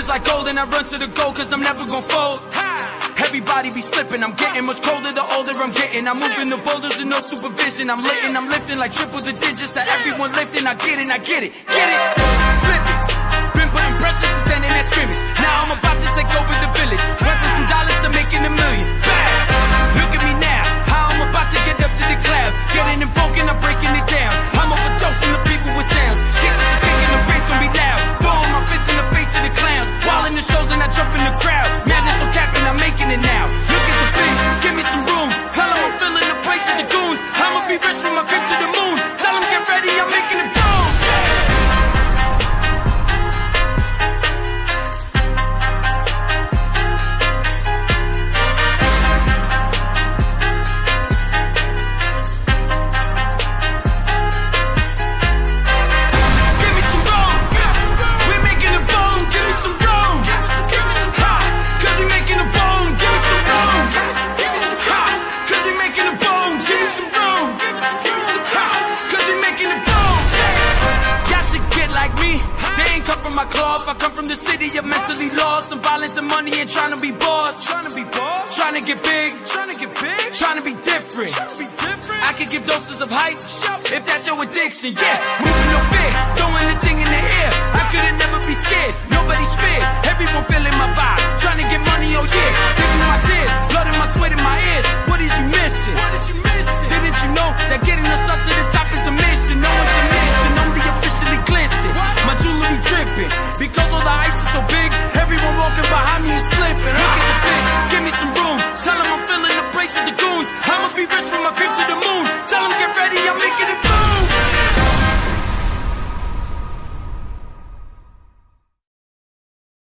like gold and I run to the goal cause I'm never gon' fold. Everybody be slipping, I'm getting much colder the older I'm getting. I'm moving the boulders with no supervision. I'm litting, I'm lifting like triple the digits. To everyone lifting, I get it, get it. Flip it. Been putting pressure since standing at scrimmage. Now I'm about to take over the village. Went from some dollars to making $1 million. Look at me now, how I'm about to get up to the clouds. Getting it broken, I'm breaking it down. I'm overdosing the people with sounds. Chicks are just thinking the bass gon' be loud. Throwing my fists in the face of the clowns. While in the shows and I jump in the crowd. Madness no capping, I'm making it now. Look at the thing, give me some room. Tell them I'm filling the place with the goons. I'ma be rich from my crib to the moon. Tell them get ready, I'm making it boom. My cloth, I come from the city of mentally lost. Some violence and money and trying to be boss. Trying to get big, trying to be different. I could give doses of hype if that's your addiction. Yeah, moving no fear, throwing the thing in the air. I couldn't never be scared, nobody spared. Everyone feeling my vibe, trying to get money, oh yeah. Giving my tears, blood in my sweat in my ears. What